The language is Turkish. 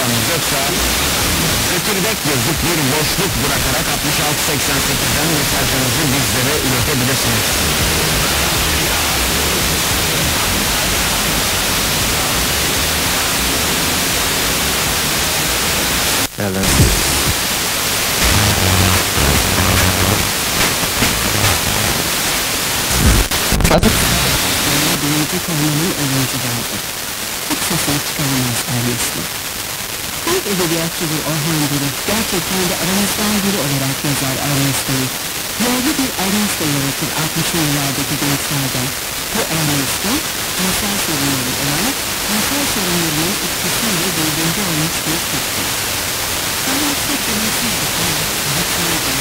Hakan Göksağ Ötürdek yazıp bir boşluk bırakarak 6688'den mesajlarınızı bizlere iletebilirsiniz. Evet. Hadi. Birinci konumunun öğrencilerdi. Hiç sesini çıkaramazlar Nesli. Halk edebiyatçıdır Orhan Buruk, gerçekten de aramızdan biri olarak yazar Ernes'teyi. Yerli bir Ernes'te yaratır 60'lı yıllardaki gençlerden. Bu Ernes'te, insan sorunları olan, insan sorunlarının etkisiyle dördüncü olmuş bir Türk'tür. Sanatçı kırmızı bir